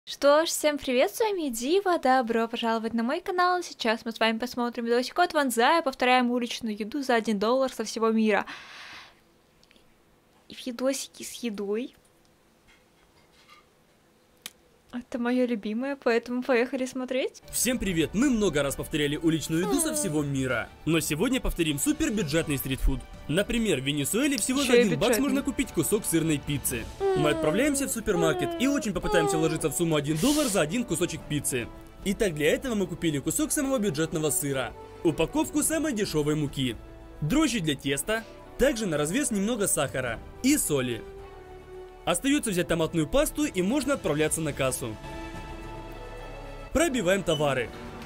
Что ж, всем привет, с вами Дива, добро пожаловать на мой канал. Сейчас мы с вами посмотрим видосик от Ванзая, повторяем уличную еду за $1 со всего мира. И видосики с едой. Это мое любимое, поэтому поехали смотреть. Всем привет! Мы много раз повторяли уличную еду со всего мира. Но сегодня повторим супербюджетный стритфуд. Например, в Венесуэле всего за $1 можно купить кусок сырной пиццы. Мы отправляемся в супермаркет и очень попытаемся вложиться в сумму $1 за один кусочек пиццы. Итак, для этого мы купили кусок самого бюджетного сыра, упаковку самой дешевой муки, дрожжи для теста, также на развес немного сахара и соли. Остается взять томатную пасту и можно отправляться на кассу. Пробиваем товары.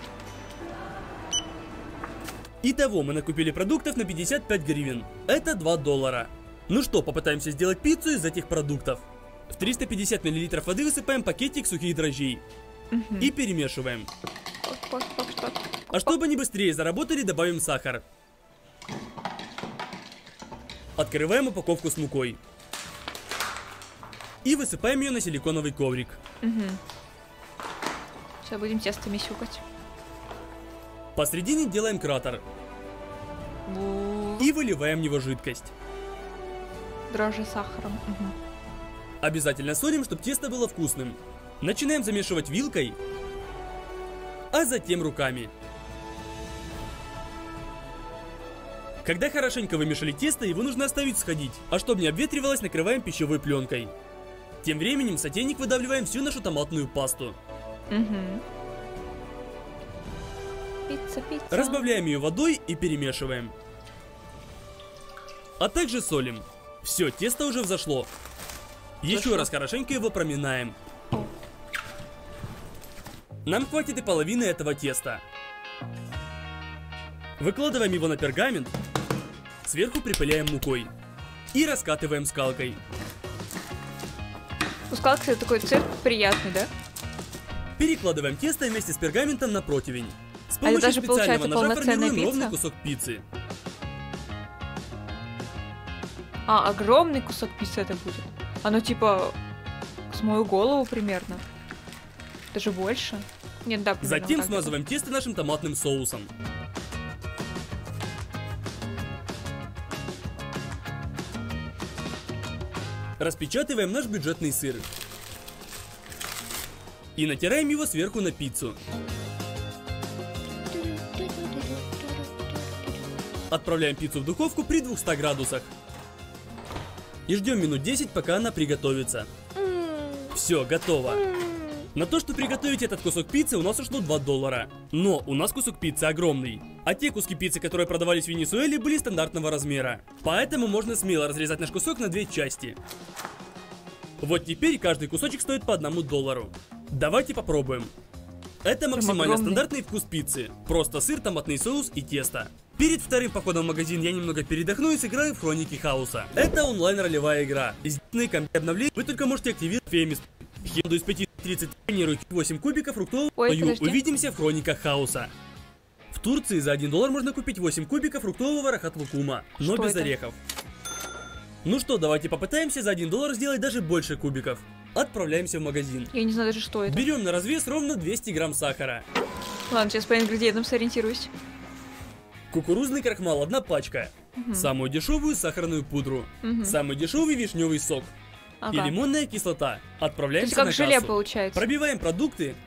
Итого мы накупили продуктов на 55 гривен. Это $2. Ну что, попытаемся сделать пиццу из этих продуктов. В 350 мл воды высыпаем пакетик сухих дрожжей. И перемешиваем. А чтобы они быстрее заработали, добавим сахар. Открываем упаковку с мукой. И высыпаем ее на силиконовый коврик. Сейчас будем тестами щукать. Посредине делаем кратер. И выливаем в него жидкость. Дрожжи с сахаром. Обязательно солим, чтобы тесто было вкусным. Начинаем замешивать вилкой, а затем руками. Когда хорошенько вымешали тесто, его нужно оставить сходить. А чтобы не обветривалось, накрываем пищевой пленкой. Тем временем в сотейник выдавливаем всю нашу томатную пасту. Пицца. Разбавляем ее водой и перемешиваем. А также солим. Все, тесто уже взошло. Еще раз хорошенько его проминаем. Нам хватит и половины этого теста. Выкладываем его на пергамент. Сверху припыляем мукой. И раскатываем скалкой. Скалка, кстати, такой цвет приятный, да? Перекладываем тесто вместе с пергаментом на противень. С помощью специального ножа формируем ровный кусок пиццы. А, огромный кусок пиццы это будет. Оно типа с мою голову примерно. Даже больше. Нет, да, примерно. Затем смазываем тесто нашим томатным соусом. Распечатываем наш бюджетный сыр. И натираем его сверху на пиццу. Отправляем пиццу в духовку при 200 градусах. И ждем минут 10, пока она приготовится. Все, готово. На то, что приготовить этот кусок пиццы, у нас ушло $2. Но у нас кусок пиццы огромный. А те куски пиццы, которые продавались в Венесуэле, были стандартного размера. Поэтому можно смело разрезать наш кусок на две части. Вот теперь каждый кусочек стоит по $1. Давайте попробуем. Это максимально стандартный вкус пиццы. Просто сыр, томатный соус и тесто. Перед вторым походом в магазин я немного передохну и сыграю в Хроники Хаоса. Это онлайн-ролевая игра. Из обновлений вы только можете активировать Фемис. Хенду из 5:30 тренируйте 8 кубиков фруктового. Увидимся в Хрониках Хаоса. В Турции за $1 можно купить 8 кубиков фруктового рахат лукума, но без орехов. Ну что, давайте попытаемся за $1 сделать даже больше кубиков. Отправляемся в магазин. Я не знаю даже, что это. Берем на развес ровно 200 грамм сахара. Ладно, сейчас по ингредиентам сориентируюсь. Кукурузный крахмал 1 пачка. Самую дешевую сахарную пудру. Самый дешевый вишневый сок. И лимонная кислота. Отправляемся на кассу. Желе получается. Пробиваем продукты.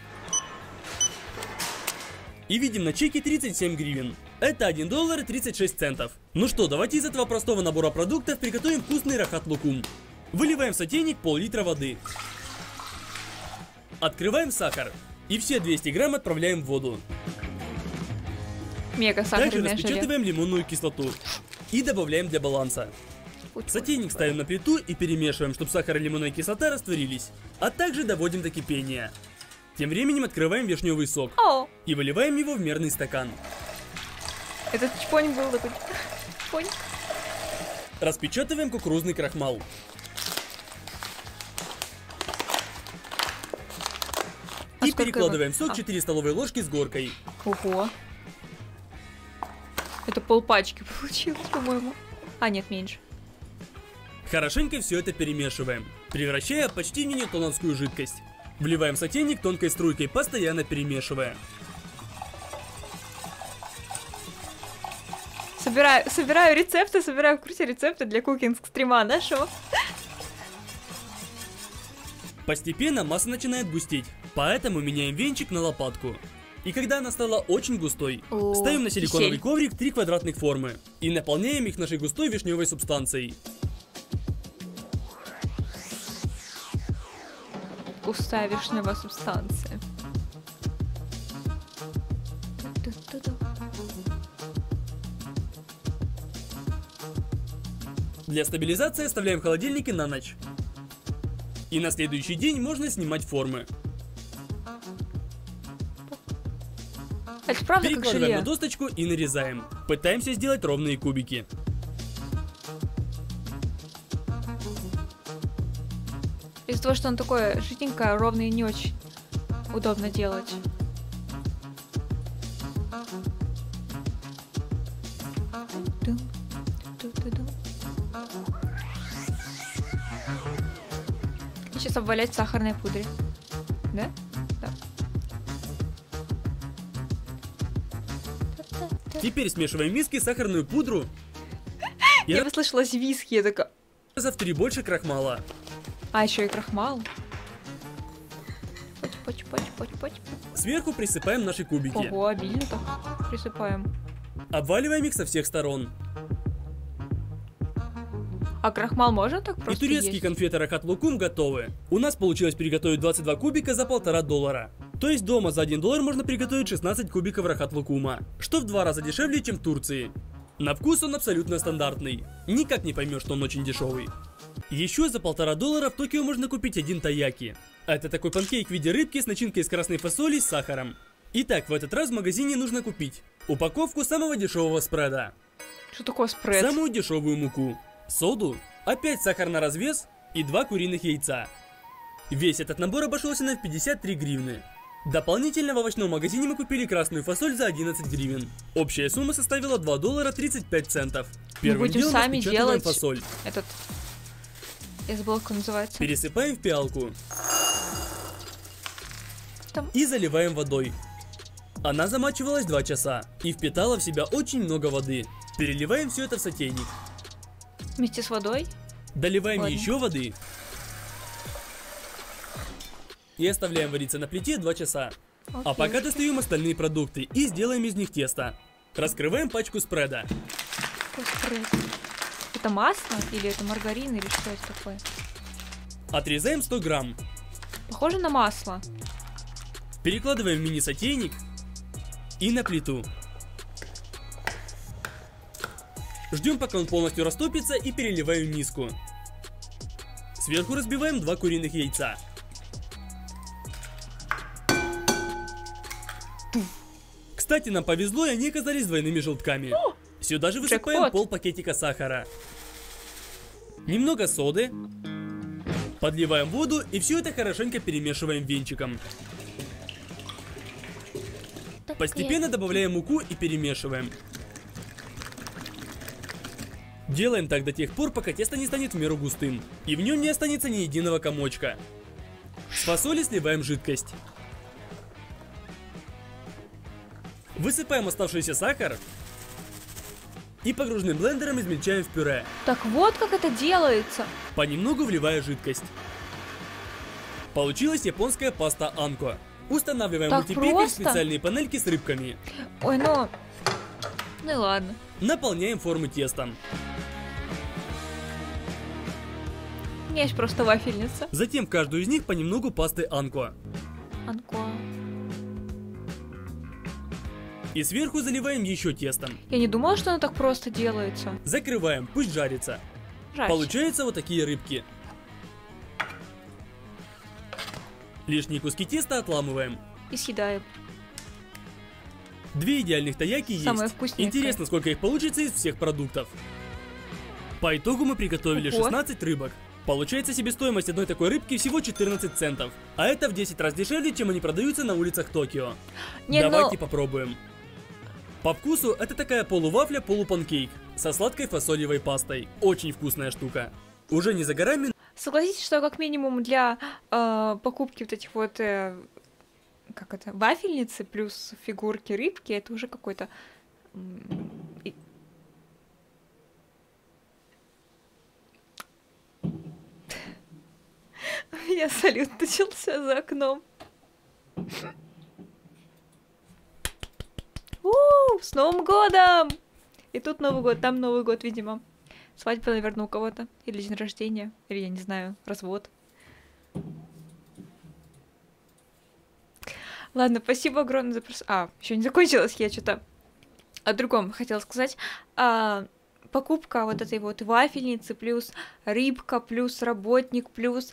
И видим на чеке 37 гривен. Это $1.36. Ну что, давайте из этого простого набора продуктов приготовим вкусный рахат лукум. Выливаем в сотейник пол-литра воды. Открываем сахар. И все 200 грамм отправляем в воду. Мега сахарное желе. Также распечатываем лимонную кислоту. И добавляем для баланса. Сотейник ставим на плиту и перемешиваем, чтобы сахар и лимонная кислота растворились. А также доводим до кипения. Тем временем открываем вишневый сок. И выливаем его в мерный стакан. Этот чпонь был такой. Чпонь. Распечатываем кукурузный крахмал. И перекладываем в сок 4 столовые ложки с горкой. Ого. Это полпачки получилось, по-моему. А, нет, меньше. Хорошенько все это перемешиваем, превращая почти в ньютоновскую жидкость. Вливаем сотейник тонкой струйкой, постоянно перемешивая. Собираю рецепты, собираю в курсе рецепты для кукинг-стрима нашего. Постепенно масса начинает густеть, поэтому меняем венчик на лопатку. И когда она стала очень густой, ставим на силиконовый коврик 3 квадратных формы и наполняем их нашей густой вишневой субстанцией. Густая вишневая субстанция. Для стабилизации оставляем в холодильнике на ночь. И на следующий день можно снимать формы. Это правда как Перекладываем желе? на досточку и нарезаем. Пытаемся сделать ровные кубики. Из-за того, что он такое жиденькое, ровное, не очень удобно делать. И сейчас обвалять в сахарной пудре. Да? Да. Теперь смешиваем в миске сахарную пудру и Я послышалась виски, я такая... раза в 3 больше крахмала. А, еще и крахмал. Поч. Сверху присыпаем наши кубики. Ого, обильно так присыпаем. Обваливаем их со всех сторон. А крахмал можно так И просто турецкие есть? конфеты Рахат Лукум готовы. У нас получилось приготовить 22 кубика за $1,5. То есть дома за $1 можно приготовить 16 кубиков Рахат Лукума, что в 2 раза дешевле, чем в Турции. На вкус он абсолютно стандартный. Никак не поймешь, что он очень дешевый. Еще за $1,5 в Токио можно купить один таяки. Это такой панкейк в виде рыбки с начинкой из красной фасоли с сахаром. Итак, в этот раз в магазине нужно купить упаковку самого дешевого спреда, Что такое спред? самую дешевую муку, соду, опять сахар на развес и 2 куриных яйца. Весь этот набор обошелся нам в 53 гривны. Дополнительно в овощном магазине мы купили красную фасоль за 11 гривен. Общая сумма составила $2.35. Первым будем делом сами распечатываем делать фасоль. Этот... Я забыла, как он называется. Пересыпаем в пиалку. Там. И заливаем водой. Она замачивалась 2 часа и впитала в себя очень много воды. Переливаем все это в сотейник. Вместе с водой? Доливаем Ладно. еще воды. И оставляем вариться на плите 2 часа. А Окей. пока достаем остальные продукты и сделаем из них тесто. Раскрываем пачку спреда. Какой спред? Это масло? Или это маргарин? Или что это такое? Отрезаем 100 грамм. Похоже на масло. Перекладываем в мини-сотейник и на плиту. Ждем, пока он полностью растопится, и переливаем в миску. Сверху разбиваем 2 куриных яйца. Кстати, нам повезло, и они оказались двойными желтками. Сюда же высыпаем Джекпот. пол-пакетика сахара. Немного соды. Подливаем воду и все это хорошенько перемешиваем венчиком. Постепенно добавляем муку и перемешиваем. Делаем так до тех пор, пока тесто не станет в меру густым, и в нем не останется ни единого комочка. С фасоли сливаем жидкость. Высыпаем оставшийся сахар и погружным блендером измельчаем в пюре, Так вот как это делается. понемногу вливая жидкость. Получилась японская паста Анко. Устанавливаем Так мультипекарь в просто? специальные панельки с рыбками. Ой, ну... Ну и ладно. Наполняем формы тестом. У меня есть просто вафельница. Затем в каждую из них понемногу пасты Анко. Анко. И сверху заливаем еще тестом. Я не думала, что оно так просто делается. Закрываем, пусть жарится. Жаль. Получаются вот такие рыбки. Лишние куски теста отламываем. И съедаем. 2 идеальных таяки Самое есть. вкусненькое. Интересно, сколько их получится из всех продуктов. По итогу мы приготовили Ого. 16 рыбок. Получается себестоимость одной такой рыбки всего 14 центов. А это в 10 раз дешевле, чем они продаются на улицах Токио. Не, Давайте ну... попробуем. По вкусу это такая полувафля, полупанкейк со сладкой фасолевой пастой. Очень вкусная штука. Уже не за горами. Согласитесь, что как минимум для покупки вот этих вот, как это, вафельницы плюс фигурки рыбки, это уже какой-то... У меня салют начался за окном. С Новым годом! И тут Новый год, там Новый год, видимо. Свадьба, наверное, у кого-то. Или день рождения. Или, я не знаю, развод. Ладно, спасибо огромное за еще не закончилось, я что-то о другом хотела сказать. Покупка вот этой вот вафельницы, плюс рыбка, плюс работник, плюс...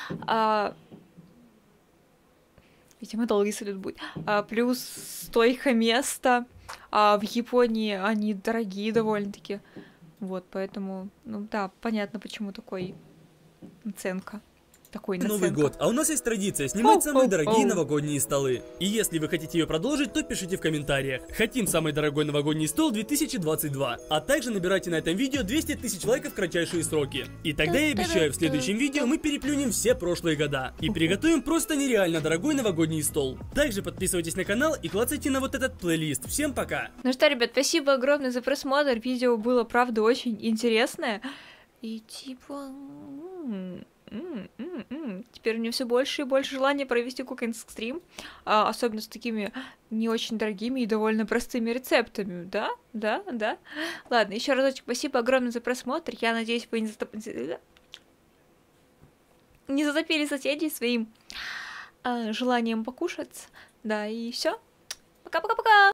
видимо, долгий салют будет. Плюс стойка места. В Японии они дорогие довольно-таки. Вот, поэтому, ну да, понятно, почему такой наценка. Новый год, а у нас есть традиция снимать самые дорогие новогодние столы. И если вы хотите ее продолжить, то пишите в комментариях. Хотим самый дорогой новогодний стол 2022. А также набирайте на этом видео 200 тысяч лайков в кратчайшие сроки. И тогда я обещаю, в следующем видео мы переплюнем все прошлые года. И приготовим просто нереально дорогой новогодний стол. Также подписывайтесь на канал и клацайте на вот этот плейлист. Всем пока! Ну что, ребят, спасибо огромное за просмотр. Видео было, правда, очень интересное. И типа... Теперь у меня все больше и больше желания провести кукинг-стрим, особенно с такими не очень дорогими и довольно простыми рецептами, да? Ладно, еще разочек спасибо огромное за просмотр. Я надеюсь, вы не затопили соседей своим желанием покушать. Да, и все. Пока-пока-пока!